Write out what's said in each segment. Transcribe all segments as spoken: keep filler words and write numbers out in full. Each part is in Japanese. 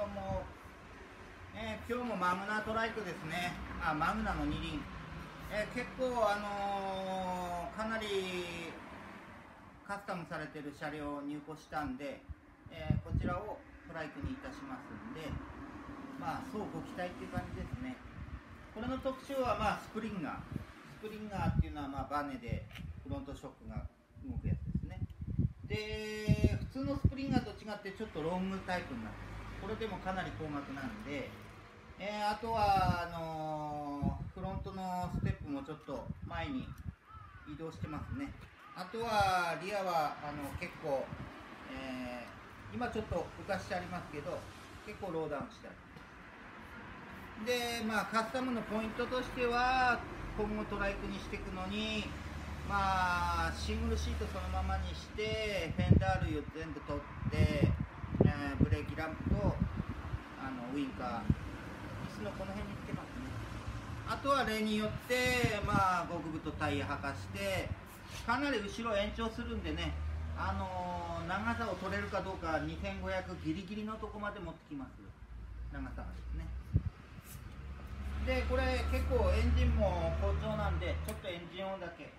ども、えー、今日もマグナトライクですね。あ、マグナの二輪、えー、結構あのー、かなりカスタムされてる車両を入庫したんで、えー、こちらをトライクにいたしますんで、まあそうご期待っていう感じですね。これの特徴はまあスプリンガースプリンガーっていうのはまあバネでフロントショックが動くやつですね。で、普通のスプリンガーと違ってちょっとロングタイプになってます。これでもかなり高額なんで、えー、あとはあのー、フロントのステップもちょっと前に移動してますね。あとはリアはあの結構、えー、今ちょっと浮かしてありますけど、結構ローダウンしてある。で、まあカスタムのポイントとしては、今後トライクにしていくのに、まあシングルシートそのままにして、フェンダー類を全部取って、えー、ブレーキランプとあのウインカー、椅子のこの辺につけますね。あとは例によってまあ極太タイヤ履かして、かなり後ろ延長するんでね、あのー、長さを取れるかどうかにせんごひゃくギリギリのとこまで持ってきます、長さがですね。で、これ結構エンジンも好調なんで、ちょっとエンジン音だけ。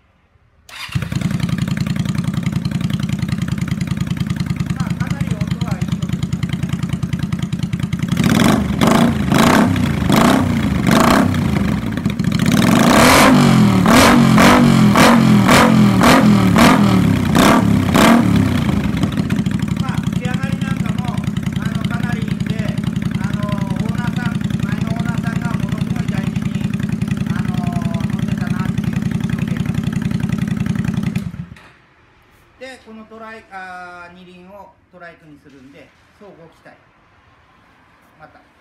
まあかなり音はいい音ですね。まあ仕上がりなんかもあのかなりいいんで、あのオーナーさん、前のオーナーさんがものすごい大事にあの乗ってたなっていう印象を受けます。で、このトライあ二輪をトライクにするんで、そうご期待。また。